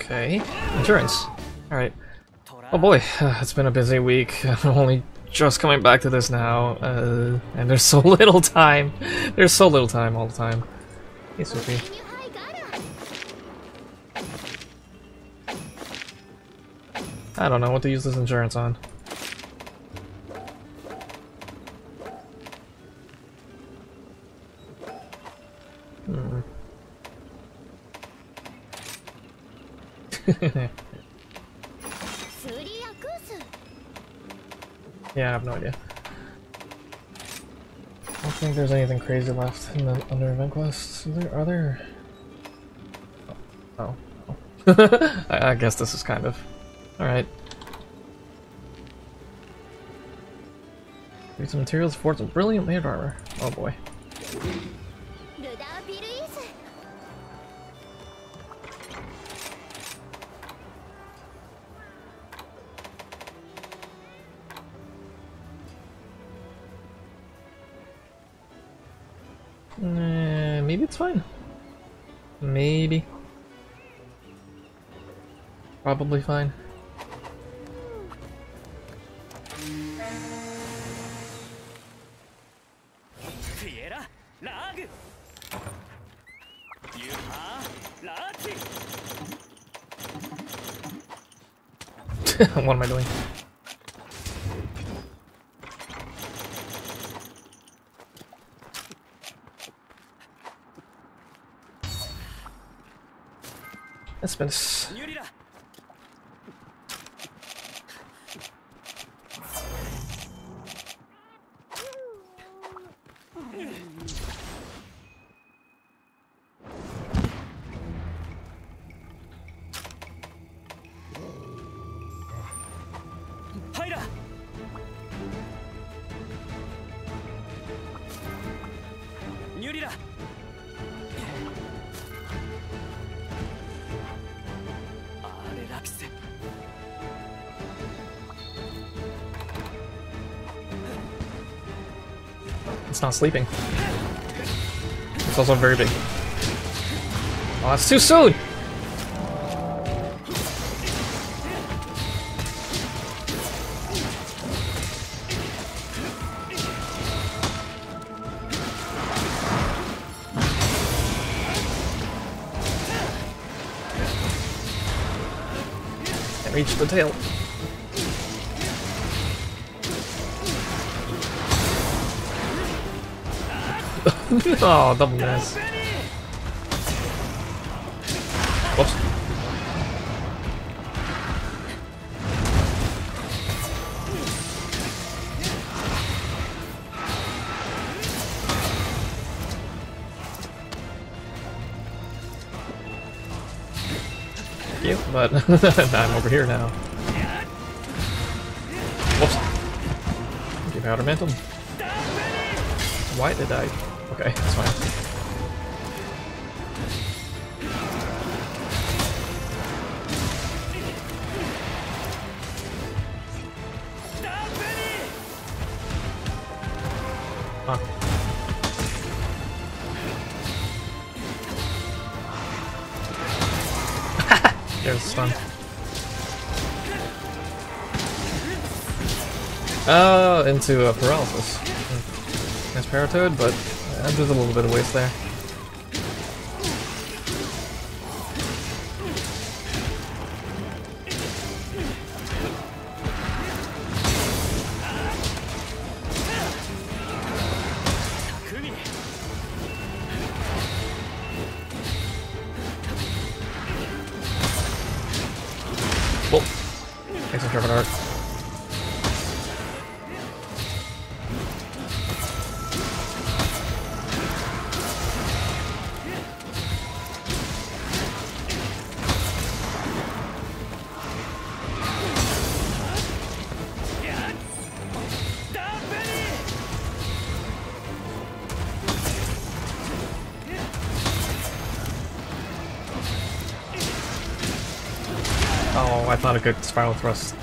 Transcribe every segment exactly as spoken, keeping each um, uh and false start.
Okay. Endurance. Alright. Oh boy, it's been a busy week. I'm only just coming back to this now. Uh, and there's so little time. There's so little time all the time. Hey, Sophie. I don't know what to use this endurance on. Hmm. Yeah, I have no idea. I don't think there's anything crazy left in the under event quests. Is there, are there? Oh, oh. oh. I, I guess this is kind of alright. Read some materials for some brilliant made armor. Oh boy. Uh, maybe it's fine. Maybe. Probably fine. What am I doing? That's been s It's not sleeping. It's also very big. Oh, that's too soon! Can't reach the tail. Oh, double miss. Whoops. Thank you, but I'm over here now. Whoops. Thank you, Powder Mantle. Why did I? Okay, that's fine. Huh. There's the stun. Oh, into a paralysis. Nice Paratoad, but uh, there's a little bit of waste there. Whoa. Thanks for Trevor Art. Oh, I thought a good spiral thrust.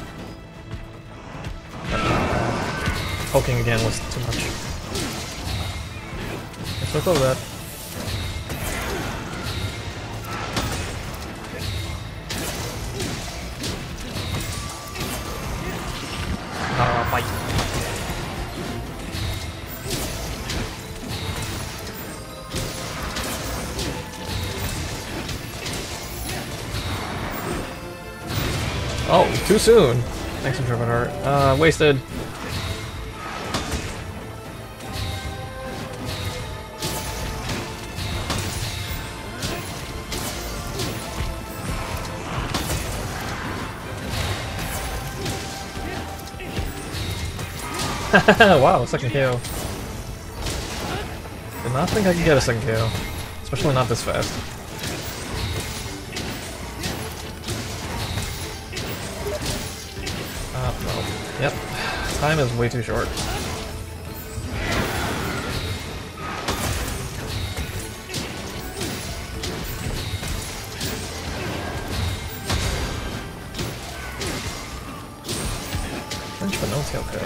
Poking again was too much. Let's look over that. Oh, too soon. Thanks for Trevor Hart. Uh, wasted. Wow, second K O. Did not think I could get a second K O. Especially not this fast. Uh, no. Yep. Time is way too short. French penalty, okay.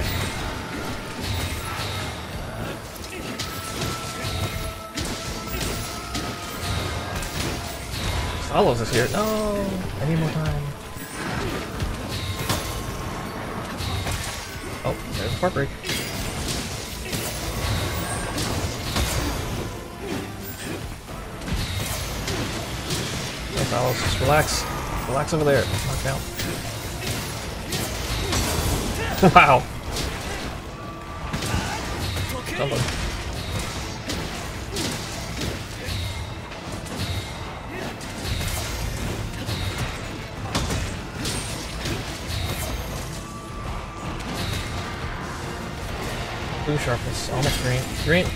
Olives is here. No! I need more time. Oh, there's a fart break. Nice, Olives. Just relax. Relax over there. Knock out. Wow. Something. Blue sharpness, almost green. Green!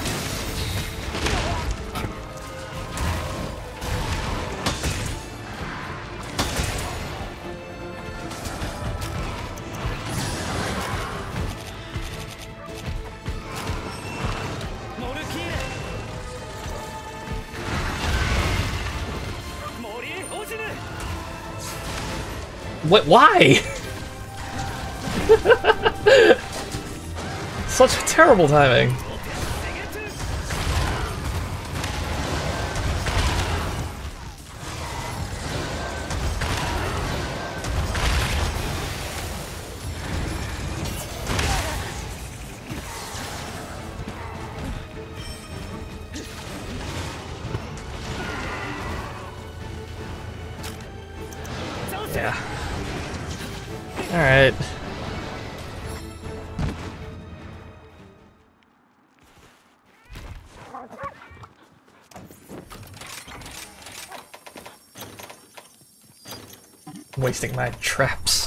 What? Why? Such terrible timing. Yeah. All right. Wasting my traps.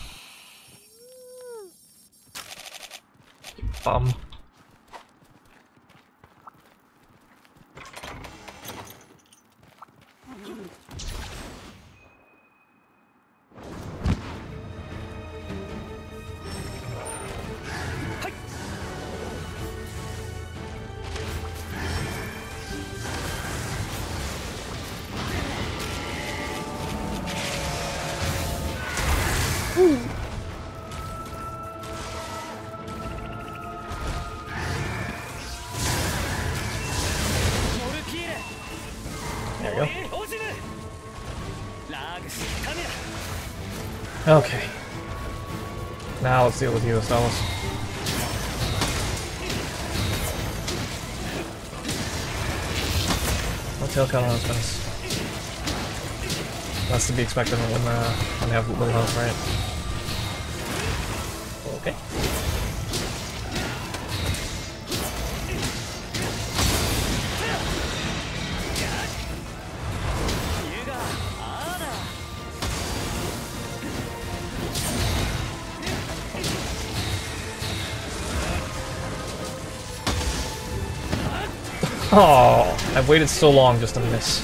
You bum. There you go. Okay. Now let's deal with you, Estelles. No tail cut on his face. That's to be expected when, uh, when they have little health, right? Okay. Oh, I've waited so long just to miss.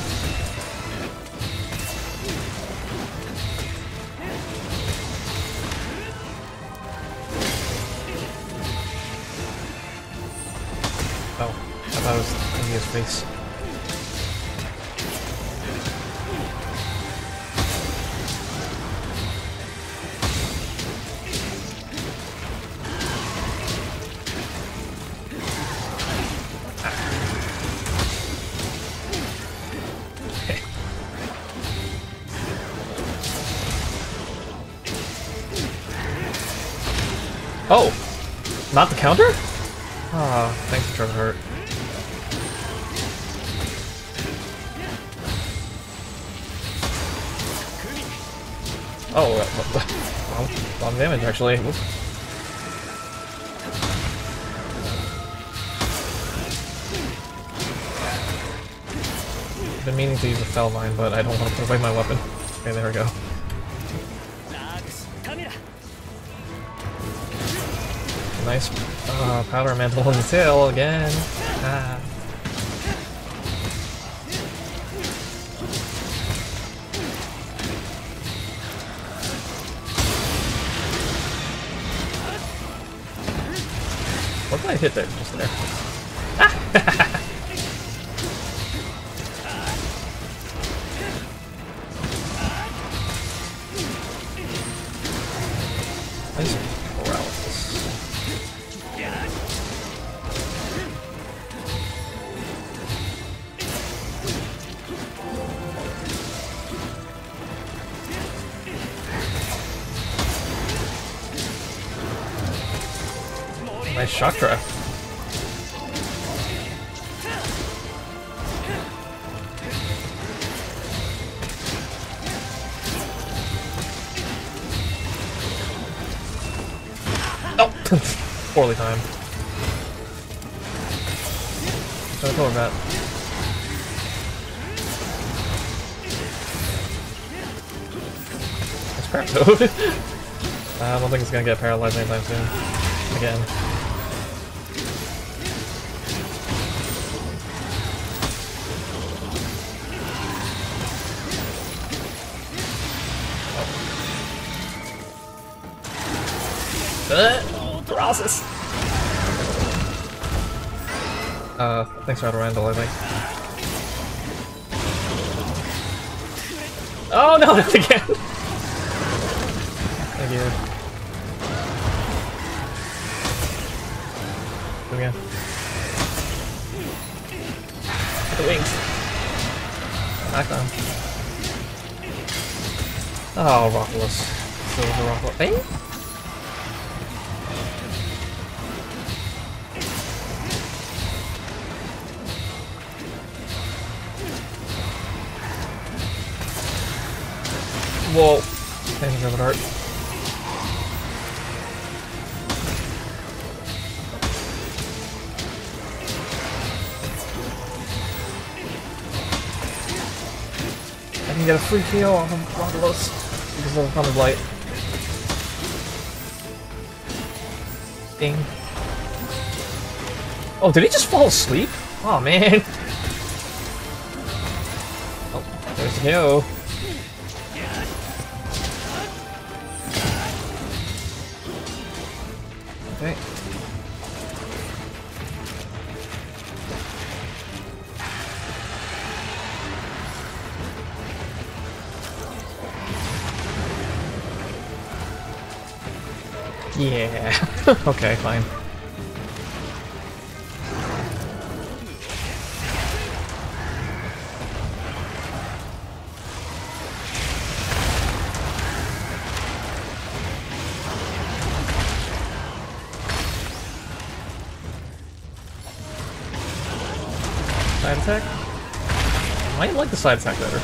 Oh, I thought it was in his face. Oh! Not the counter? Ah, oh, thanks for Trevor Hart. Oh, uh, well, a lot of damage actually. Whoop. I've been meaning to use a Felvine, but I don't want to put away my weapon. Okay, there we go. Nice uh, powder mantle on the tail again. Ah. What did I hit there? Just there. Ah! Nice paralysis. Nice shock trap. Poorly timed. So I told that. That's crap toad. I don't think it's gonna get paralyzed anytime soon. Again. Oh. Paralysis. Uh, thanks for Randall, I think. Oh no, not again! Thank you. Do it again. The wings. Back on. Oh, Rockless. Silver Rockless. Hey? Whoa. Thank you for the art. I can get a free kill on Rockless because of the Thunder Blight. Ding. Oh, did he just fall asleep? Oh man. Oh, there's the K O. Okay. Yeah. Okay, fine. Side attack? I might like the side attack better.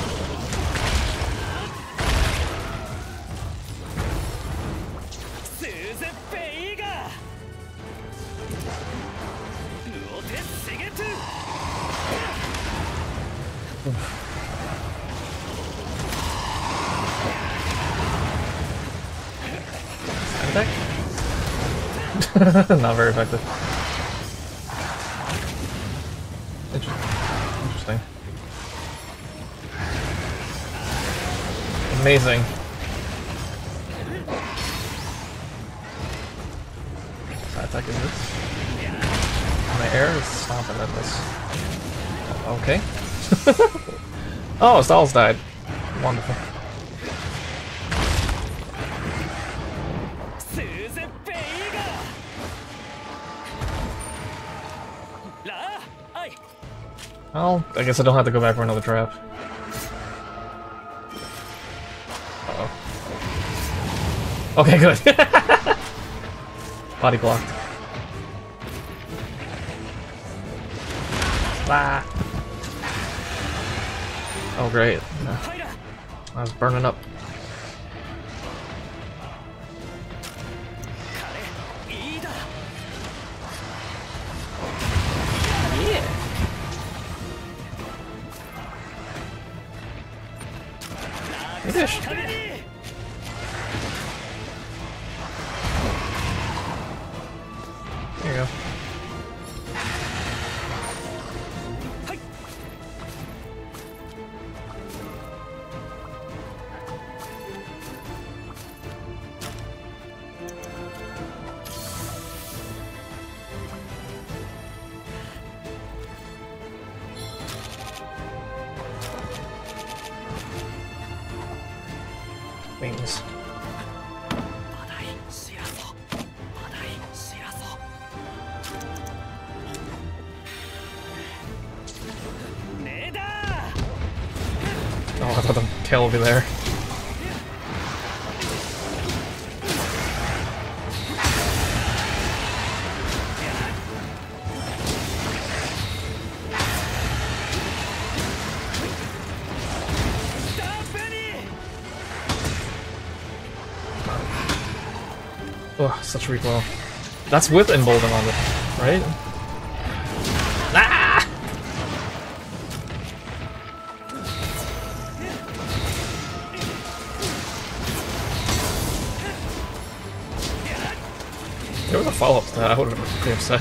Side attack? Not very effective. Interesting. Amazing. Side attack is this. My air is stomping at this. Okay. Oh, Stalls died. Wonderful. Well, I guess I don't have to go back for another trap. Uh-oh. Okay, good. Body blocked. Ah. Oh, great. Yeah. I was burning up. Maybe I should... There you go. Wings. Oh, I thought the tail would be there. Oh, such recoil. That's with Embolden on it, right? Ah! If there was a follow-up to that, I would have been pretty upset.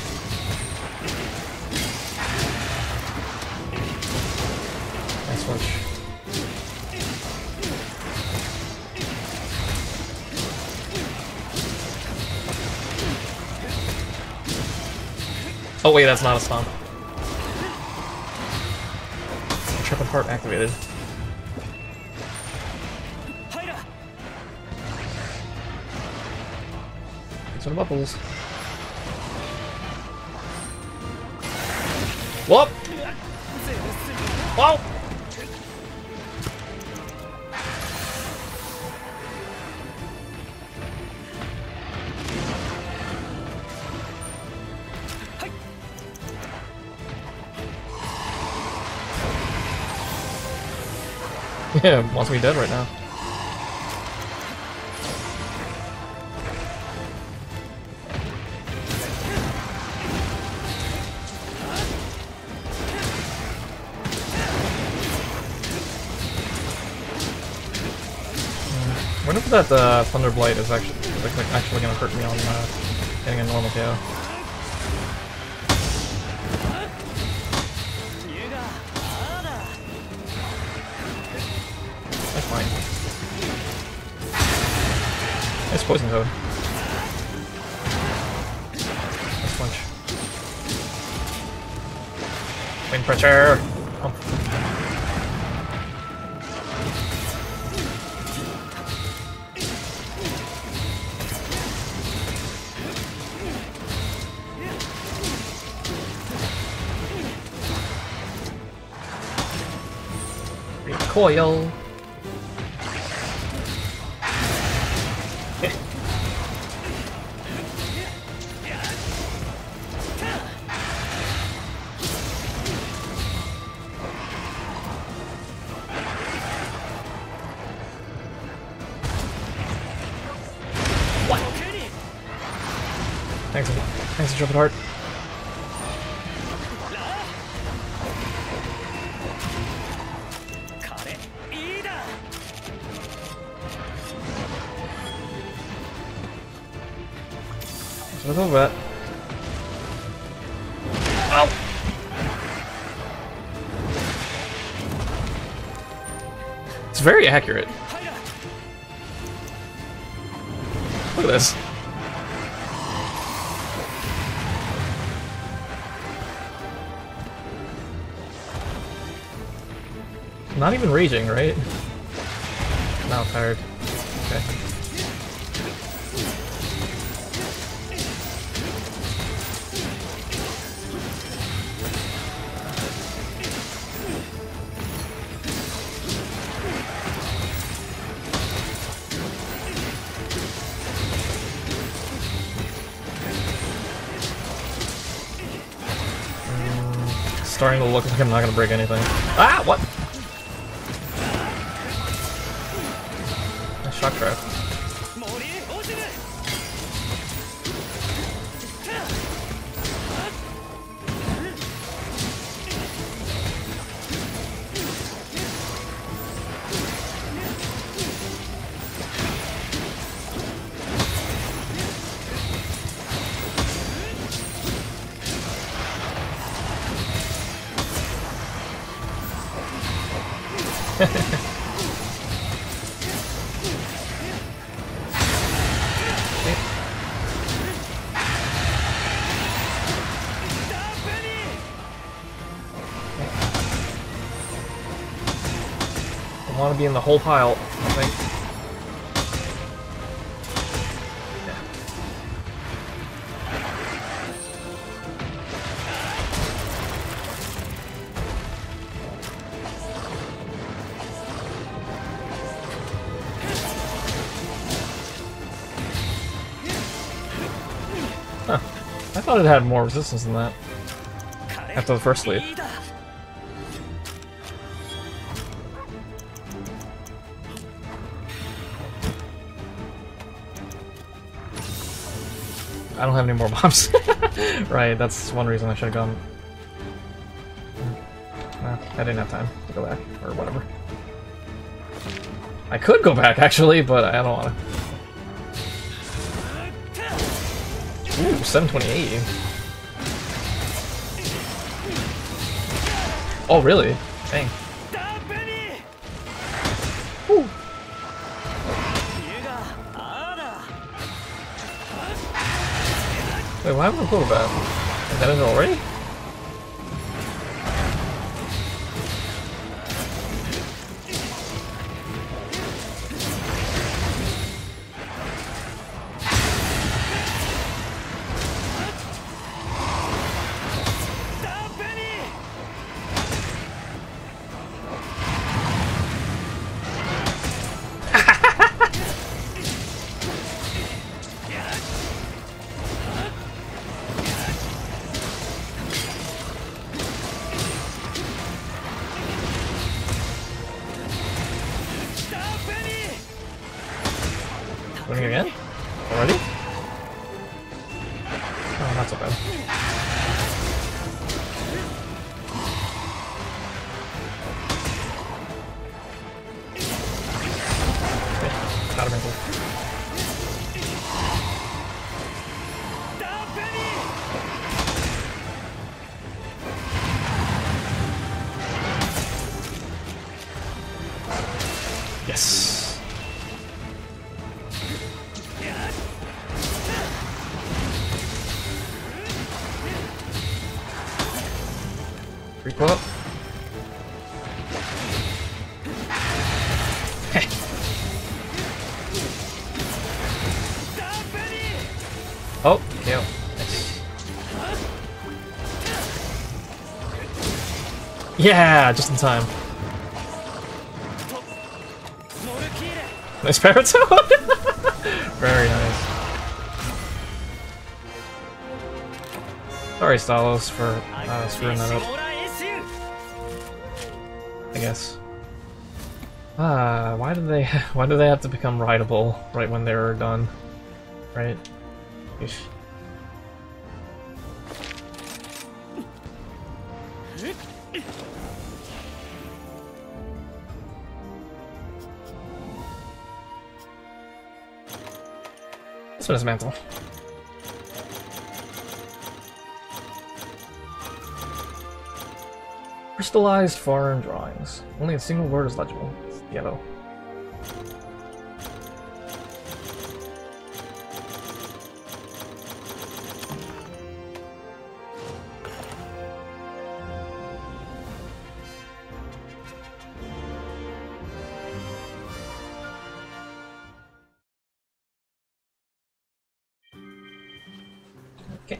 Nice punch. Oh wait, that's not a stomp. Triple part activated. Some bubbles. Whoop! Whoa! Yeah, wants me dead right now. I wonder if that uh, Thunder Blight is actually like, like actually gonna hurt me on uh, getting a normal K O. That's fine. Nice poison toad. Nice punch. Wind pressure! Oh. Recoil. What? Thanks, thanks, Jumping Heart. What's all that? Ow! It's very accurate. Look at this. Not even raging, right? Now tired. Okay. Starting to look like I'm not gonna break anything. Ah, what? Nice shock trap. I want to be in the whole pile, I think. Huh. I thought it had more resistance than that. After the first leap. I don't have any more bombs. Right, that's one reason I should have gone. No, I didn't have time to go back, or whatever. I could go back, actually, but I don't want to. Ooh, seven twenty-eight. Oh, really? Dang. Ooh. Wait, why have I pulled that? Is that it already? Winning again? Already? Oh, not so bad. Okay, got him in. Yes. Free pull up. Oh, K O. Nice. Yeah, just in time. Nice Paratoad! Very nice. Sorry, Stalos, for uh, screwing that up. I guess. Ah, why did they? Why do they have to become rideable right when they're done? Right? Ish. This one is mantle. Crystallized foreign drawings. Only a single word is legible. It's yellow. Okay.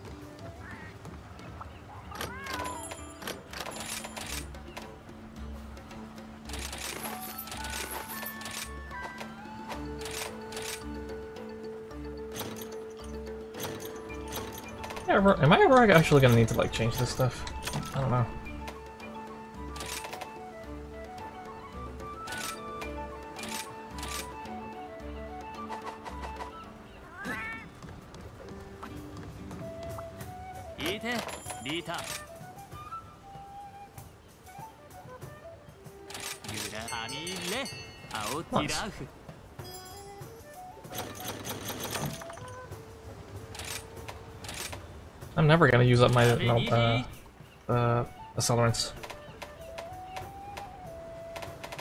Ever, am I ever actually gonna need to like change this stuff? I don't know. Nice. I'm never gonna use up my no, uh, uh, accelerants.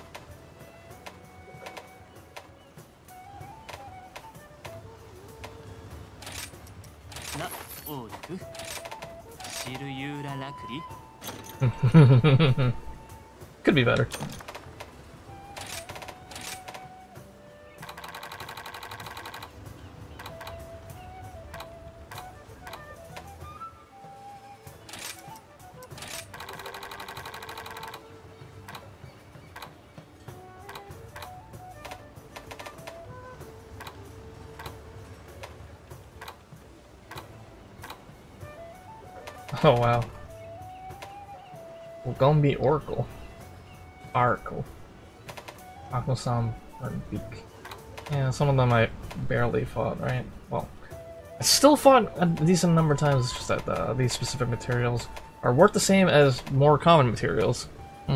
Could be better. Oh wow. We're gonna be Oracle. Oracle. Aquasam and Beak. Yeah, some of them I barely fought, right? Well, I still fought a decent number of times, it's just that uh, these specific materials are worth the same as more common materials. Hmm.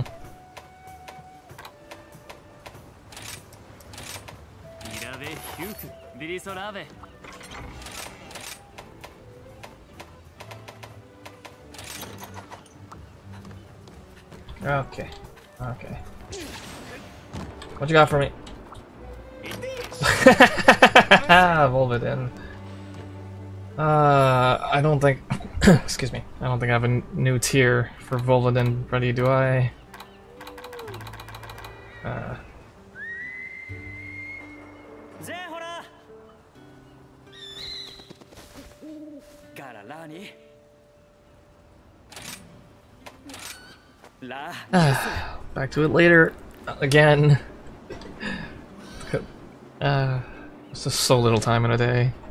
Okay. Okay. What you got for me? Volvidin. Uh, I don't think... excuse me. I don't think I have a n new tier for Volvidin ready, do I? Uh... Back to it later. Again. Uh, it's just so little time in a day.